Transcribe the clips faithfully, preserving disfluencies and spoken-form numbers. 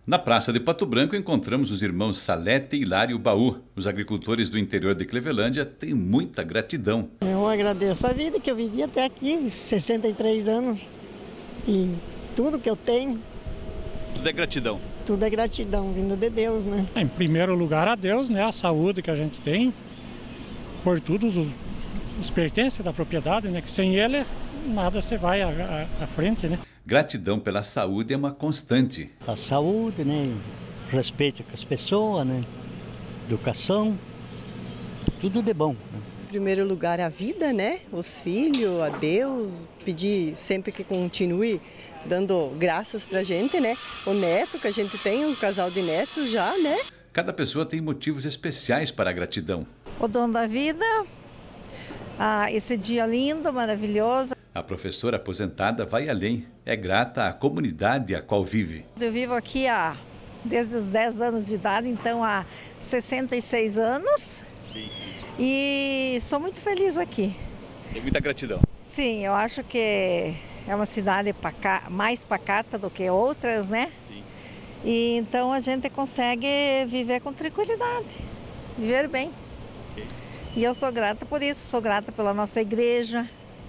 Na Praça de Pato Branco encontramos os irmãos Salete e Hilário Baú. Os agricultores do interior de Clevelândia têm muita gratidão. Eu agradeço a vida que eu vivi até aqui, sessenta e três anos, e tudo que eu tenho. Tudo é gratidão. Tudo é gratidão, vindo de Deus, né? Em primeiro lugar a Deus, né? A saúde que a gente tem, por todos os, os pertences da propriedade, né? Que sem ele nada se vai à, à, à frente, né? Gratidão pela saúde é uma constante. A saúde, né? Respeito com as pessoas, né? Educação, tudo de bom. Né? Em primeiro lugar a vida, né? Os filhos, a Deus, pedir sempre que continue dando graças pra gente, né? O neto que a gente tem, um casal de netos já, né? Cada pessoa tem motivos especiais para a gratidão. O dom da vida, ah, esse dia lindo, maravilhoso. A professora aposentada vai além, é grata à comunidade a qual vive. Eu vivo aqui há, desde os dez anos de idade, então há sessenta e seis anos. Sim. E sou muito feliz aqui. Tem muita gratidão. Sim, eu acho que é uma cidade paca, mais pacata do que outras, né? Sim. E então a gente consegue viver com tranquilidade, viver bem. Okay. E eu sou grata por isso, sou grata pela nossa igreja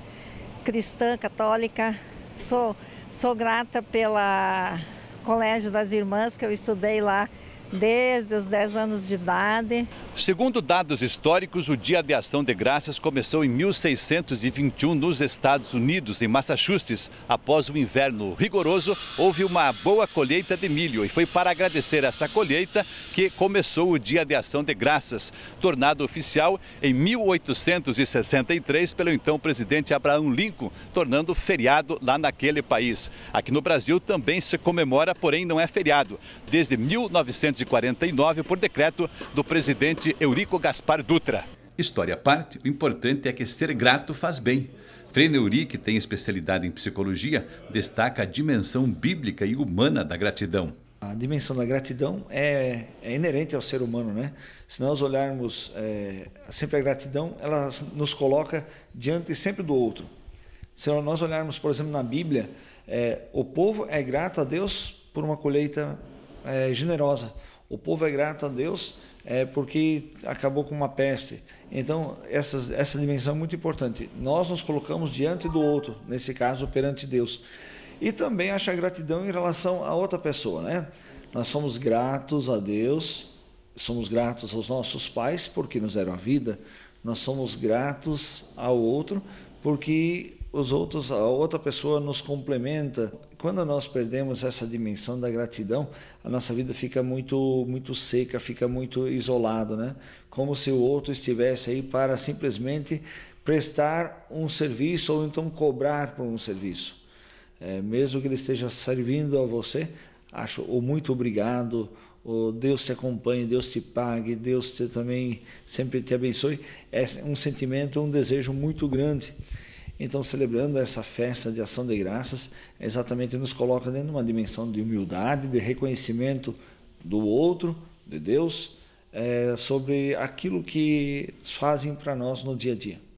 cristã, católica, sou, sou grata pela Colégio das Irmãs, que eu estudei lá desde os dez anos de idade. Segundo dados históricos, o Dia de Ação de Graças começou em mil seiscentos e vinte e um nos Estados Unidos, em Massachusetts. Após o inverno rigoroso, houve uma boa colheita de milho e foi para agradecer essa colheita que começou o Dia de Ação de Graças, tornado oficial em mil oitocentos e sessenta e três pelo então presidente Abraham Lincoln, tornando feriado lá naquele país. Aqui no Brasil também se comemora, porém não é feriado, desde mil novecentos e quarenta e nove por decreto do presidente Eurico Gaspar Dutra. História à parte, o importante é que ser grato faz bem. Frei Neuri, que tem especialidade em psicologia, destaca a dimensão bíblica e humana da gratidão. A dimensão da gratidão é, é inerente ao ser humano, né? Se nós olharmos é, sempre a gratidão, ela nos coloca diante sempre do outro. Se nós olharmos, por exemplo, na Bíblia, é, o povo é grato a Deus por uma colheita é, generosa. O povo é grato a Deus é, porque acabou com uma peste. Então, essa, essa dimensão é muito importante. Nós nos colocamos diante do outro, nesse caso, perante Deus. E também achar gratidão em relação a outra pessoa, né? Nós somos gratos a Deus, somos gratos aos nossos pais porque nos deram a vida, nós somos gratos ao outro porque os outros, a outra pessoa nos complementa. Quando nós perdemos essa dimensão da gratidão, a nossa vida fica muito, muito seca, fica muito isolada, né? Como se o outro estivesse aí para simplesmente prestar um serviço ou então cobrar por um serviço. É, mesmo que ele esteja servindo a você, acho o muito obrigado, o Deus te acompanhe, Deus te pague, Deus te, também sempre te abençoe. É um sentimento, um desejo muito grande. Então, celebrando essa festa de ação de graças, exatamente nos coloca dentro de uma dimensão de humildade, de reconhecimento do outro, de Deus, é, sobre aquilo que fazem para nós no dia a dia.